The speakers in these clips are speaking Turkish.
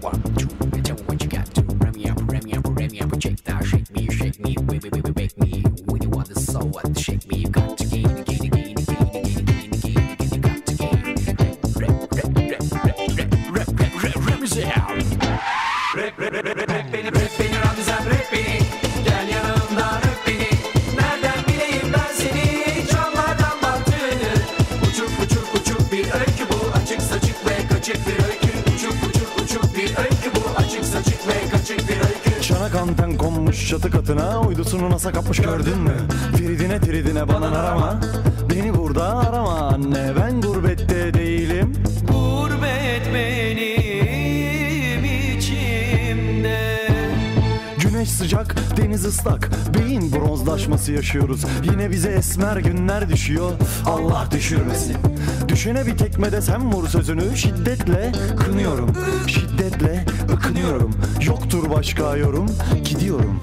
One, two, tell me what you got to. Ram me up, ram me up, ram me up. Shake that, shake me, wake me. When you want the soul, what shake me, you got to gain, gain, gain, gain, gain, gain, gain, gain, you got to gain. Rap is out. Rap beni, Ramizem rap beni. Gel yanımdan öp beni. Nereden bileyim ben seni, camlardan baktığını. Uçuk bir öykü bu, açık saçık ve kaçık bir öykü. Uçuk bir öykü bu, açık saçık ve kaçık bir öykü. Çanak anten konmuş çatı katına, uydusunu nasıl kapmış gördün mü? Tridine bana arama, beni burada arama anne, ben gurbette değilim. Gurbet benim içimde. Güneş sıcak, deniz ıslak, beyin bronzlaşması yaşıyoruz. Yine bize esmer günler düşüyor, Allah düşürmesin. Düşene bir tekme desem vur sözünü, şiddetle kınıyorum. Şiddetle ıkınıyorum, yoktur başka yorum, gidiyorum.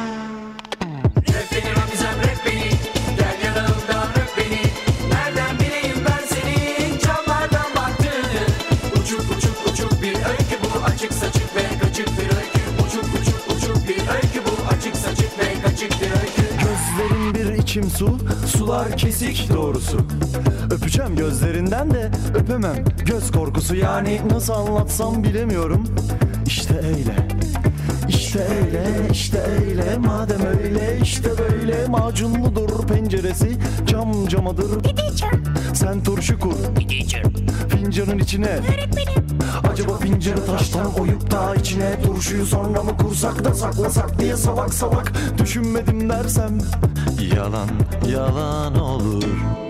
Rap beni Ramizem rap beni. Gel yanımdan öp beni. Nereden bileyim ben seni, camlardan baktığını. Uçuk bir öykü bu, açık saçık ve kaçık bir öykü. Uçuk bir öykü bu, açık saçık ve kaçık bir öykü. Gözlerin bir içim su, sular kesik doğrusu. Öpeceğim gözlerinden de öpemem, göz korkusu. Yani nasıl anlatsam bilemiyorum. İşte öyle, işte öyle, işte öyle. Madem öyle, işte böyle. Macunludur penceresi, cam camadır. Sen turşu kur fincanın içine. Acaba fincanı taştan oyup da içine turşuyu sonra mı kursak da saklasak diye salak düşünmedim dersem yalan yalan olur.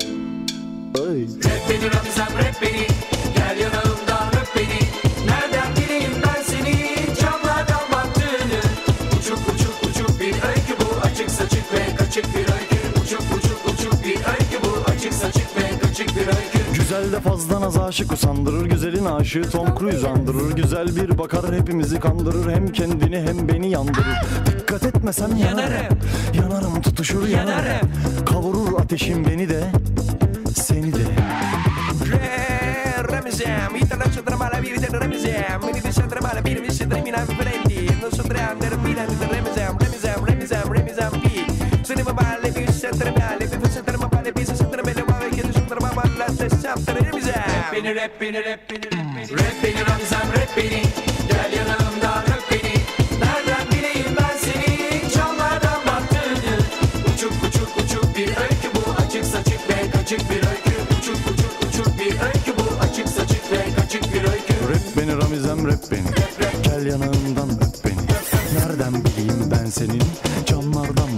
Ay. Rap beni Ramizem rap beni. Gel yanımdan öp beni. Nereden bileyim ben seni, camlardan baktığını. Uçuk bir öykü bu, açık saçık ve kaçık bir öykü. Uçuk bir öykü bu, açık saçık ve kaçık bir öykü. Güzel de fazla naz aşık usandırır, güzelin aşığı Tom Cruise andırır. Güzel bir bakar hepimizi kandırır, hem kendini hem beni yandırır. Dikkat etmesem yanarım, yanarım tutuşur yanarım. Kavurur ateşim beni de seni de. Ramizem, international tramala viri del Ramizem, mini di tramala viri visi tramina prendi, non so tre under Milan del Ramizem P. Sono ma balle più centrale, più centrale balle più centrale belle va che tu centrale ma balla stessa Ramizem. Rap beni Ramizem rap beni. Gel yanımdan öp beni. Nereden bileyim ben seni, camlardan baktığını. Uçuk bir öykü bu, açık saçık ve kaçık bir öykü. Uçuk bir öykü bu, açık saçık ve kaçık bir öykü. Rap beni Ramizem rap beni. Gel yanağımdan öp beni. Nereden bileyim ben senin, camlardan